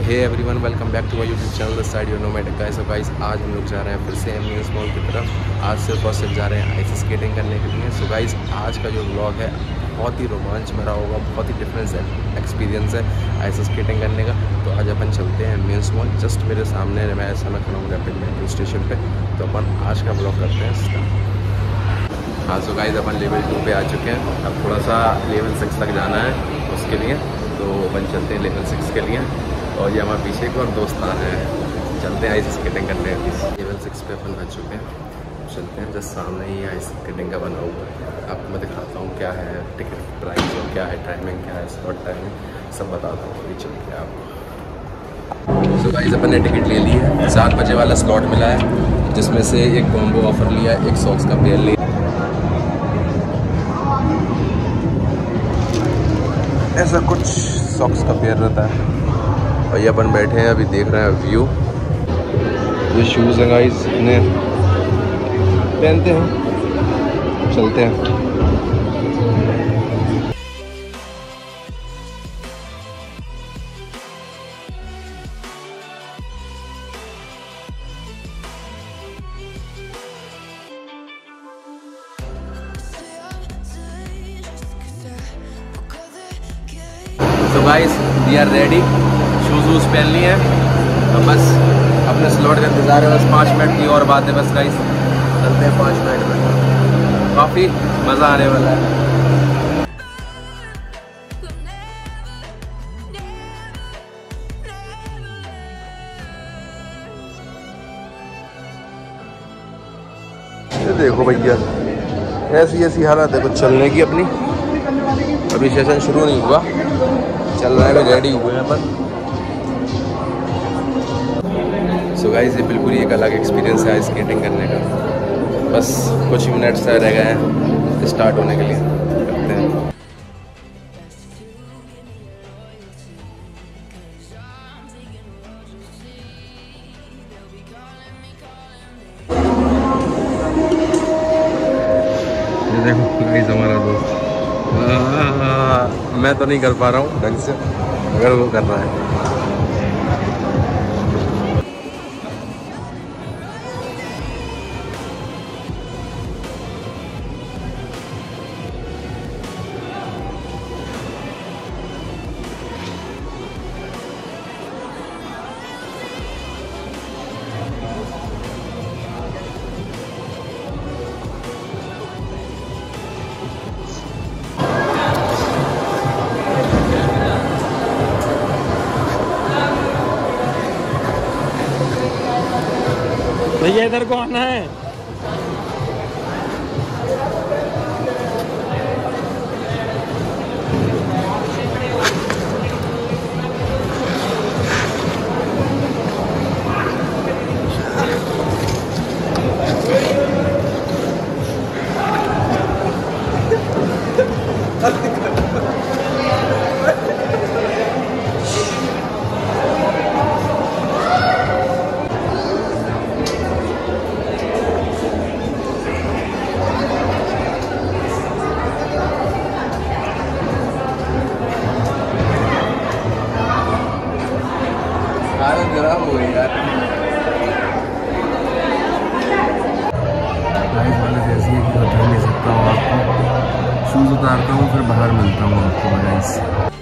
Hey everyone, welcome back to my YouTube channel side you know Matt guys. So guys, आज हम लोग जा रहे हैं फिर से एमयूएस मॉल की तरफ। आज सिर्फ और सिर्फ जा रहे हैं आइस स्केटिंग करने के लिए। सो गाइस, आज का जो व्लॉग है बहुत ही रोमांच भरा होगा, बहुत ही डिफरेंस एक्सपीरियंस है आइस स्केटिंग करने का। तो आज अपन चलते हैं एमयूएस मॉल, जस्ट मेरे सामने मैं खड़ा हूँ रैपिड मेट्रो स्टेशन पे। तो अपन आज का व्लॉग करते हैं स्टार्ट। हाँ, सो गाइस, अपन लेवल 2 पे आ चुके हैं। अब थोड़ा सा लेवल 6 तक जाना है उसके लिए, तो अपन चलते हैं लेवल 6 के लिए। और ये हमारे पीछे एक और दोस्त आ रहे हैं, चलते हैं आइस स्केटिंग करने। लेवल 6 पे अपन आ चुके हैं, चलते हैं। जस्ट सामने ही आइस स्केटिंग का बना हुआ है। आपको मैं दिखाता हूँ क्या है टिकट प्राइस और क्या है टाइमिंग, क्या है स्लॉट टाइमिंग, सब बताता हूँ। अभी चलते हैं आपको। सो गाइस, अपन ने टिकट ले ली है। 7 बजे वाला स्लॉट मिला है, जिसमें से एक कॉम्बो ऑफर लिया है, एक सॉक्स का पेयर लिया। ऐसा कुछ सॉक्स का पेयर रहता है। और ये अपन बैठे हैं, अभी देख रहे हैं व्यू। ये शूज़ हैं गाइस, इन्हें पहनते हैं, चलते हैं। तो guys, we are ready, shoes वूज़ पहन लिए हैं। तो बस अपने स्लॉट का इंतज़ार है, बस 5 मिनट की और बात है बस गाइस। चलते हैं 5 मिनट में, काफ़ी मज़ा आने वाला है। ये देखो भैया, ऐसी ऐसी हालत है कुछ चलने की अपनी। अभी सेशन शुरू नहीं हुआ, चल रहा है, रेडी हुए हैं अपन। सो गाइस, ये बिल्कुल एक अलग एक्सपीरियंस है स्केटिंग करने का। बस कुछ मिनट्स रह गए हैं स्टार्ट होने के लिए, करते हैं। ये देखो गाइस, हमारा दोस्त। मैं तो नहीं कर पा रहा हूँ ढंग से, अगर वो कर रहा है। भैया इधर को आना है। खराब हो गई यार। ऐसी है कि बता नहीं सकता हूँ आपको। शूज़ उतारता हूँ, फिर बाहर मिलता हूँ आपको guys.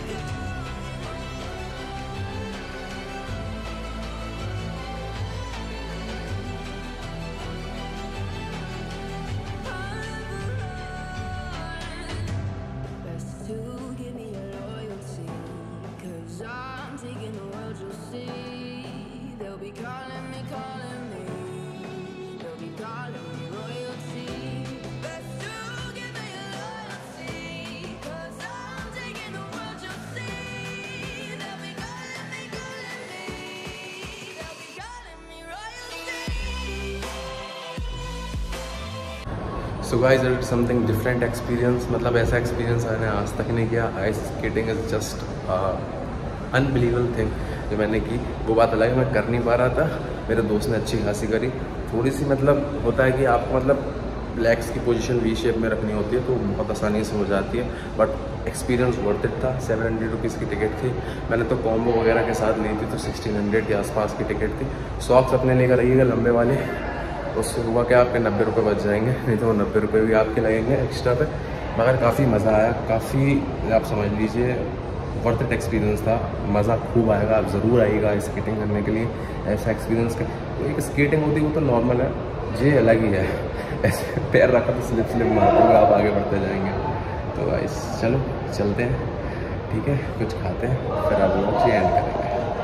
So guys, it's something different experience. मतलब ऐसा एक्सपीरियंस मैंने आज तक नहीं किया। Ice skating is just unbelievable thing जो मैंने की। वो बात अलग है, मैं कर नहीं पा रहा था, मेरे दोस्त ने अच्छी खासी करी। थोड़ी सी मतलब होता है कि आपको मतलब लेग्स की पोजीशन वी शेप में रखनी होती है, तो बहुत आसानी से हो जाती है। बट एक्सपीरियंस वर्थ इट था। 700 रुपीज़ की टिकट थी। मैंने तो कॉम्बो वगैरह के साथ ली थी तो 1600 के आसपास की टिकट थी। सॉक्स अपने लेकर रहिएगा लंबे वाले, उससे हुआ क्या आपके 90 रुपये बच जाएंगे, नहीं तो 90 रुपये भी आपके लगेंगे एक्स्ट्रा पे। मगर काफ़ी मज़ा आया, काफ़ी आप समझ लीजिए वर्थ इट एक्सपीरियंस था। मज़ा खूब आएगा, आप ज़रूर आइएगा स्केटिंग करने के लिए। ऐसा एक्सपीरियंस का तो एक स्केटिंग होती है वो तो नॉर्मल है, ये अलग ही है। ऐसे पैर रखा तो स्लिप स्लिप मारते हुए आप आगे बढ़ते जाएंगे। तो गाइस चलो चलते हैं, ठीक है, कुछ खाते हैं फिर आप लोग एंड करेंगे।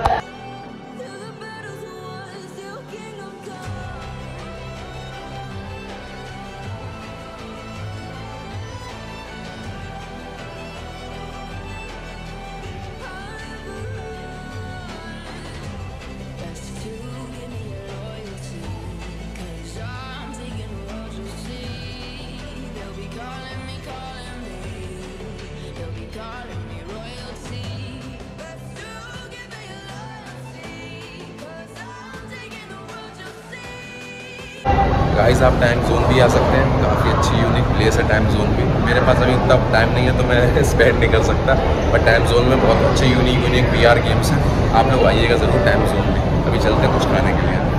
गाइस आप टाइम जोन भी आ सकते हैं, काफ़ी अच्छी यूनिक प्लेस है टाइम जोन भी। मेरे पास अभी इतना टाइम नहीं है तो मैं स्पेंड नहीं कर सकता, बट टाइम जोन में बहुत अच्छे यूनिक VR गेम्स हैं। आप लोग आइएगा ज़रूर टाइम जोन में। अभी चलते हैं कुछ खाने के लिए।